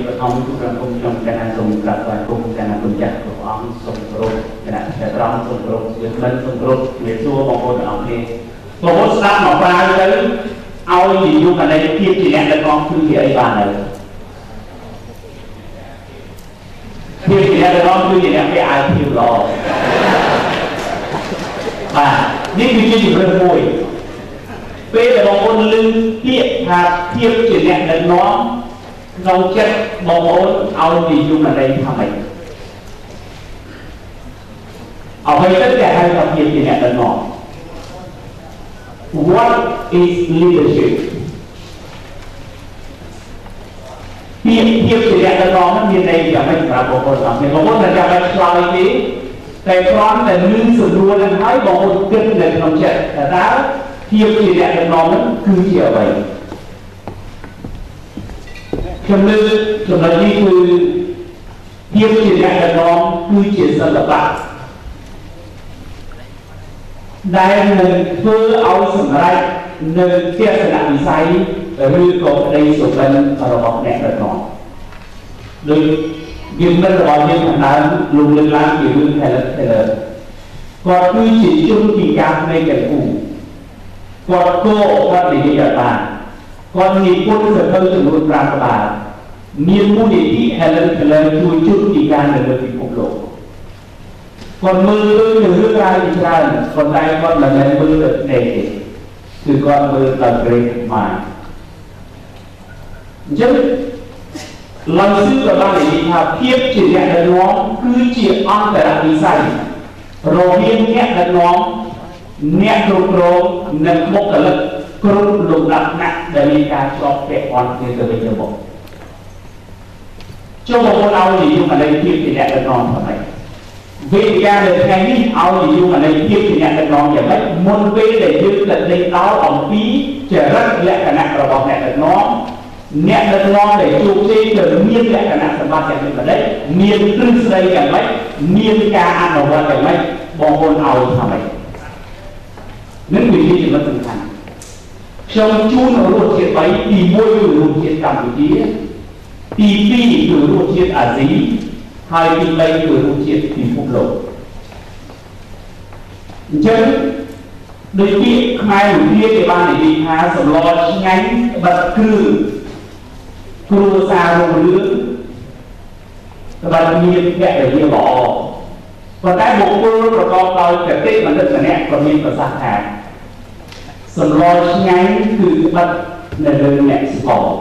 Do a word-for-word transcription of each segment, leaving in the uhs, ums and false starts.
បឋមទូប្រគំខ្ញុំកណ្ដាលសូមប្រាប់បាទគុំកណ្ដាលគុំចាស់គ្រប់អង្គសូមគោរពគណៈតែត្រង់សូមគោរពយើងមិនសូមគោរពវាសួរបងប្អូនទាំងអស់គ្នាបងប្អូនស្ដាប់មកប្រើទៅឲ្យនិយមអតីតភាពជាអ្នកដឹកនាំគឺជាអីបានហើយភាពជាអ្នកដឹកនាំគឺជាអ្នកពាក់អាវភាពល្អបាទនេះគឺជាជំរឿនមួយពេលដែលបងប្អូនឮពាក្យថាភាពជាអ្នកដឹកនាំក្នុងចិត្តបងប្អូនឲ្យនិយមអតីតថាម៉េចអ្វីទៅគេហៅថាភាពជាអ្នកដឹកនាំ What is leadership ភាពភាពជាអ្នកដឹកនាំមានន័យយ៉ាងម៉េចសម្រាប់បងប្អូនទាំងអស់គ្នាបងប្អូនតែចាំបាច់ឆ្លើយទេតែគ្រាន់តែឮសំណួរនឹងហើយបងប្អូនគិតនៅក្នុងចិត្តថាតើភាពជាអ្នកដឹកនាំនោះគឺជាអ្វីខ្ញុំលើកចំណុចនេះគឺភាពជាអ្នកដឹកនាំគឺជាសិល្បៈដែលនឹងធ្វើឲ្យសម្រេចនៅទស្សនវិស័យឬក៏ក្តីសុបិនរបស់អ្នកដឹកនាំដោយវាមិនរបស់យើងខាងដើមលោកលើកឡើងពីរឿង Helen Keller គាត់គឺជាជនពិការផ្នែកទាំងគូគាត់គោគាត់និយាយបានគាត់និពន្ធសភៅចំនួនប្រាំក្បាលមានមូលនិធិ Helen Keller ជួយជនពិការនៅលើពិភពលោកគាត់មើលឃើញនៅរឿងរ៉ាវជាច្រើនប៉ុន្តែគាត់មិនមែនមើលទៅផ្នែកទេគឺគាត់មើលទៅ great mind អញ្ចឹងឡើងសឹកក៏បាននិយាយថាភាពជាអ្នកដឹកនាំគឺជាអន្តរវិស័យរវាងអ្នកដឹកនាំអ្នកគ្រប់គ្រងនិងបុគ្គលិកគ្រប់លំដាប់ថ្នាក់ដែលមានការជាប់ពាក់ព័ន្ធគ្នាទៅវិញទៅមកចូលមកឲ្យនិយមអតីតភាពជាអ្នកដឹកនាំថ្មីវេទិកានៅថ្ងៃនេះឲ្យនិយមអតីតភាពជាអ្នកដឹកនាំយ៉ាងម៉េចមុនពេលដែលយើងទៅដេញដោលអំពីចរិតលក្ខណៈរបស់អ្នកដឹកនាំអ្នកដឹកនាំដែលជោគជ័យគឺមានលក្ខណៈសម្បត្តិយ៉ាងម៉េចមានទ្រឹស្ដីយ៉ាងម៉េចមានការអនុវត្តយ៉ាងម៉េចបងប្អូនឲ្យថាម៉េចនឹងវាជាចំណុចសំខាន់ខ្ញុំជូនរសជាតិបីទីមួយគឺរសជាតិកម្ពុជាទីពីរគឺរសជាតិអាស៊ីហើយទីបីគឺរសជាតិពិភពលោកអញ្ចឹងដោយពាក្យខ្មែរវិទ្យាគេបាននិយាយថាសម្លឆ្ងាញ់បិទគ្រឿងគ្រួសាររុងរឿងក្បត់មានភរិយាល្អប៉ុន្តែបុគ្គលប្រកបដោយកតិបណ្ឌិតម្នាក់ក៏មានប្រសាសន៍ថាសម្លឆ្ងាញ់គឺក្បិតនៅលើអ្នកស្គាល់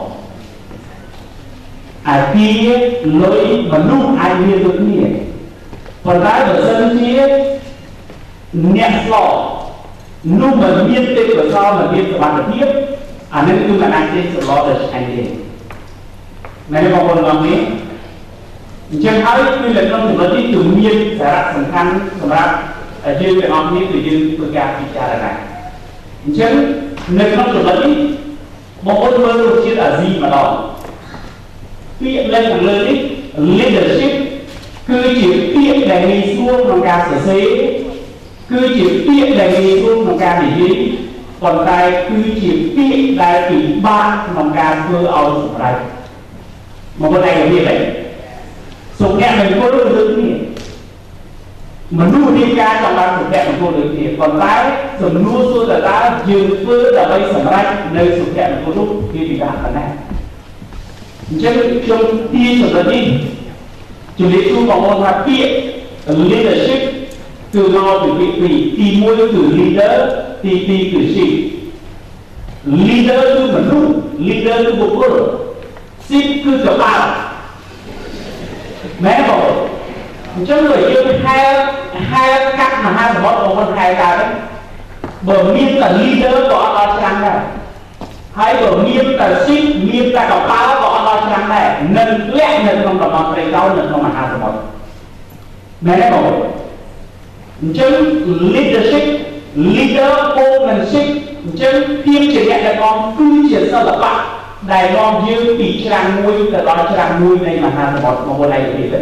អាគារលុយមនុស្សអាចមានដូចគ្នាប៉ុន្តែបើសិនជាអ្នកស្គាល់នោះមិនមានទេពកោសល្យមិនមានសមត្ថភាពអានេះគឺមិនអាចទេសម្លទៅឆ្ងាញ់ទេមែនទេបងប្អូនបងប្អូនអញ្ចឹងហើយគឺនៅក្នុងចំណុចនេះគឺមានសារៈសំខាន់សម្រាប់យើងទាំងអស់គ្នាគឺយើងធ្វើការពិចារណាអញ្ចឹងនៅក្នុងចំណុចនេះបងប្អូនមើលរសជាតិអាស៊ីម្ដងពាក្យលេខខាងលើនេះ leadership គឺជាពាក្យដែលងាយស្រួលក្នុងការសរសេរគឺជាពាក្យដែលងាយស្រួលក្នុងការនិយាយប៉ុន្តែគឺជាពាក្យដែលពិបាកក្នុងការធ្វើឲ្យសម្រេចមកប៉ុន្តែក៏មានដែរសុភមង្គលដូចគ្នាមនុស្សរាជការចង់បានសុភមង្គលដូចគ្នាប៉ុន្តែសំណួរសួរតើតើយើងធ្វើដើម្បីសម្រេចនៅសុភមង្គលនោះវាពិបាកប៉ុណ្ណាអញ្ចឹងខ្ញុំទាញចំណុចនេះជំរាបជូនបងប្អូនថាពាក្យ leadership គឺមកពីពាក្យពីរទីមួយគឺ leader ទីពីរគឺ ship leader គឺមនុស្ស leader គឺបុគ្គល ship គឺកប៉ាល់មែនបងអញ្ចឹងបើយើងហែហែកាត់មហាសមុទ្របងប្អូនហែកើតបើមានតែ leader ក៏អត់ដល់ឆ្នាំដែរហើយបើមានតែ ship មានតែកប៉ាល់ក៏អត់ដល់ឆ្នាំដែរនឹងលាក់នៅក្នុងតំបន់ព្រៃកោនៅក្នុងមហាសមុទ្រមែនទេបងអញ្ចឹង leadership leadership អញ្ចឹងភាពជាអ្នកដឹកនាំគឺជាសិល្បៈដែលនាំយើងពីច្រាំងមួយទៅដល់ច្រាំងមួយនៃមហាសមុទ្រមកវិញឯទៀត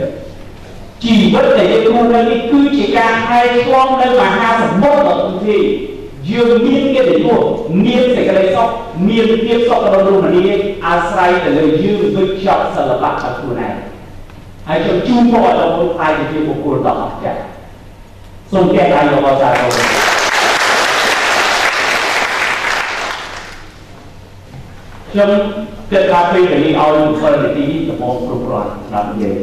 ជីវិតដែលយើងរស់នៅនេះគឺជាការហែឆ្លងនៅមហាសមុទ្រដ៏ធំធេងយ dương miên cái để mua miên sẽ cái lấy sóc miên tiếp sóc cái đồ mà đi asrai để lời dương với chọn sở lập bạc ở khu này hãy cho chung mọi là một hai cái chuyện của cuộc đỏ cả xong kẹt ai vào ra rồi trong cái cà phê để đi ao một phần để đi tập một program làm gì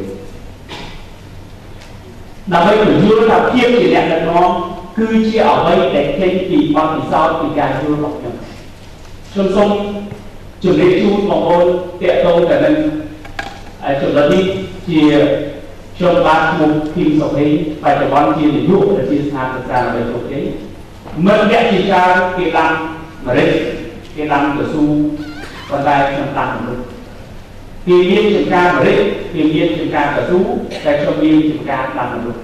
làm vậy của dương là kiếp chỉ đẹp là nó cứ chỉ ở đây để khen kỳ bao thì sao thì càng dương lọc nhau trong xong trường đế chú mong ôn tệ tôi cả nên trường đó đi thì trong ba một phim sọc ấy phải cho con chia để giúp để chia sang được ra là bài sọc ấy mất vẽ chỉ ra cái làm mà đấy cái làm của su còn đây trong tăng được kỳ viên trường ca mà đấy kỳ viên trường ca của su tại cho viên trường ca làm được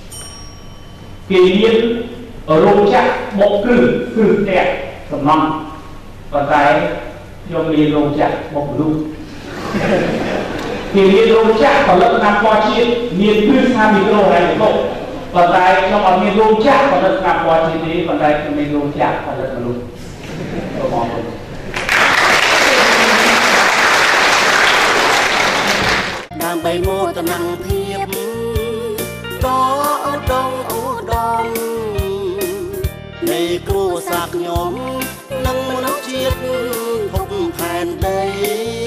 kỳ viên ở rô chắc bộ cử cử đẹp tầm năm còn cái cho viên rô chắc bộ lưu thì miền rô chạc còn lớp năm qua chiên miền cứ xa miền rô này một còn tại trong ở miền rô chạc còn lớp năm qua chiên thế còn tại trong miền rô chạc còn lớp luôn đang bay mô tầm năng thiệp đó ở trong ổ đòn này cô sạc nhóm nâng nó chiết phục hàn đây